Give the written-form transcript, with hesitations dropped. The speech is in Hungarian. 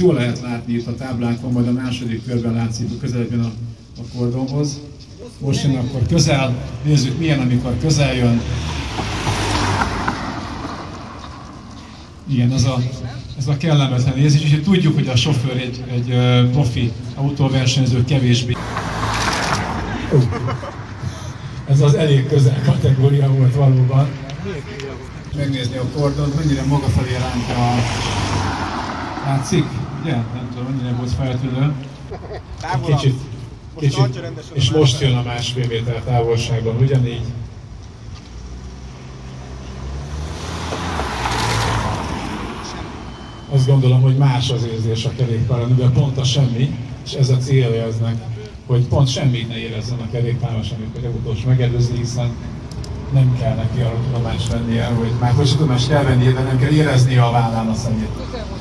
jól lehet látni itt a táblánkon, majd a második körben látszik, közelebb jön a kordonhoz. Most jön akkor közel, nézzük milyen, amikor közel jön. Igen, ez a kellemetlen érzés, és tudjuk, hogy a sofőr egy profi autóversenyző kevésbé. Ez az elég közel kategória volt valóban. Megnézni a kordont, mennyire maga felé rántja. Látszik? Ugye? Nem tudom, mennyire volt feltűnő. Kicsit. És most jön a 1,5 méter távolságban, ugyanígy. Azt gondolom, hogy más az érzés a kerékpáron, de pont a semmi, és ez a célja eznek, hogy pont semmit ne érezzen a kerékpáros, amikor autós megelőzi, hiszen nem kell neki arra tudomást vennie, hogy már hogy tudomást kell vennie, de nem kell éreznie a vállán a szemét.